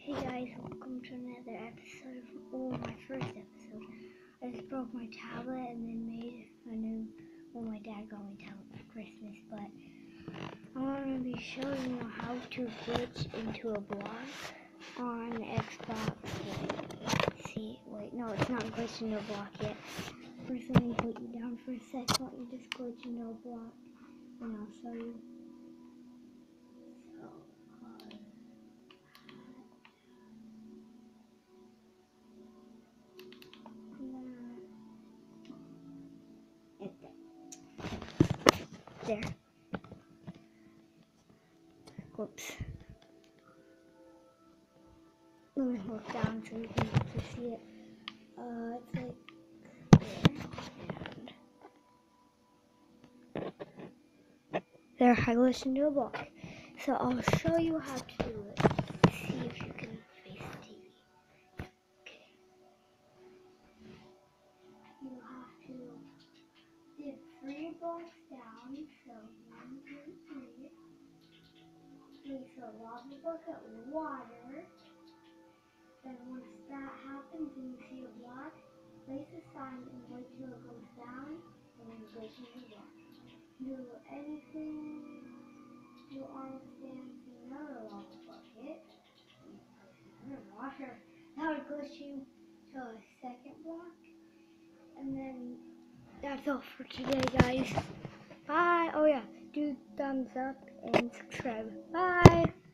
Hey guys, welcome to another episode of, my first episode. I just broke my tablet and then made a new, my dad got me a tablet for Christmas, but I'm going to be showing you how to glitch into a block on Xbox. No, it's not glitch into a block yet. First, let me put you down for a sec. Let me just glitch into a block and I'll show you. There. Whoops. Let me look down so you can actually see it. It's like there. I listened to a book. So I'll show you how to do it. See if you can face the TV. Okay. You have to dip 3 blocks down. So 1, 2, 3. Place a lava bucket with water. Then once that happens and you see a block, place a sign and wait till it goes down and then go to the block. Do anything you understand another lava bucket. Water. That would glitch you to a second block. And then that's all for today, guys. Bye. Oh yeah, do thumbs up and subscribe. Bye.